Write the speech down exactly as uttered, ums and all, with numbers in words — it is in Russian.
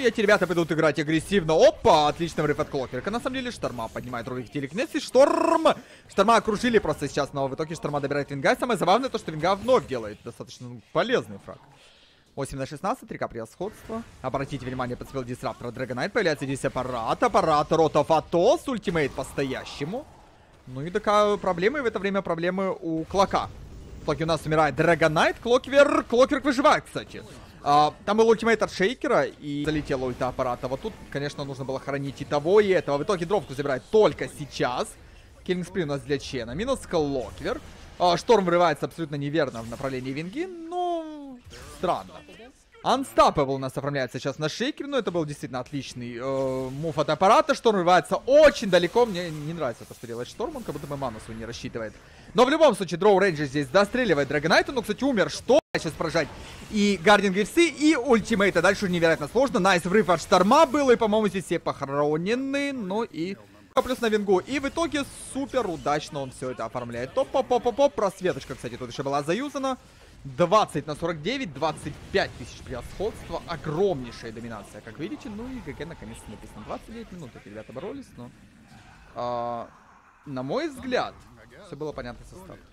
и эти ребята пойдут играть агрессивно. Опа, отличный врыв от Клокверка. На самом деле Шторма поднимает рубик телекинез, и Шторм! Шторма окружили просто сейчас, но в итоге Шторма добирает Винга. Самое забавное то, что Винга вновь делает достаточно ну, полезный фраг. восемь на шестнадцать, три ка превосходства. Обратите внимание, подспел Дисраптор. Драгонайт, появляется здесь аппарат. Аппарат Ротов Атос, ультимейт по-стоящему. Ну и такая проблема, и в это время проблемы у Клока. В итоге у нас умирает Драгонайт, Клоквер. Клокверк выживает, кстати. А, там был ультимейт от Шейкера, и залетела ульта аппарата. Вот тут, конечно, нужно было хранить и того, и этого. В итоге дровку забирает только сейчас. Киллинг спри у нас для Чена. Минус Клоквер. А, Шторм врывается абсолютно неверно в направлении Винги, но странно. Unstoppable у нас оформляется сейчас на Шейкере, но это был действительно отличный э, мув от аппарата. Шторм врывается очень далеко. Мне не нравится то, что делает Шторм, он как будто бы ману свою не рассчитывает. Но в любом случае, Дроу Рейнджер здесь достреливает Драгонайта, но, кстати, умер. Что сейчас поражать? И Гардинг эй эф си, и ультимейта. Дальше уже невероятно сложно. Найс врыв от Шторма был, и, по-моему, здесь все похоронены. Ну и... Плюс на Вингу. И в итоге супер удачно он все это оформляет. Топ-поп-поп-поп. Просветочка, кстати, тут еще была заюзана. двадцать на сорок девять, двадцать пять тысяч превосходства. Огромнейшая доминация, как видите. Ну и ГГ наконец-то написано. двадцать девять минут эти ребята боролись, но... А, на мой взгляд, все было понятно со старта.